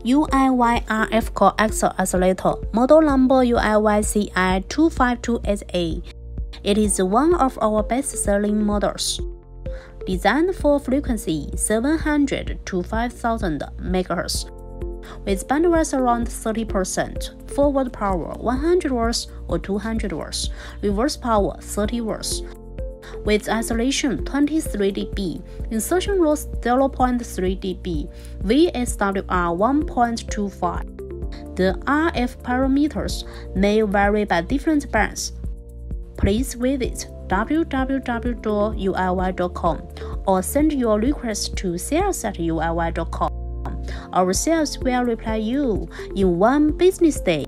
UIY RF Coaxial Isolator, model number UIY CI25288. It is one of our best-selling models. Designed for frequency 700 to 5000 MHz, with bandwidth around 30%, forward power 100 watts or 200 watts, reverse power 30 watts. With isolation 23 dB, insertion loss 0.3 dB, VSWR 1.25. The RF parameters may vary by different bands. Please visit www.uiy.com or send your request to sales@uiy.com. Our sales will reply you in 1 business day.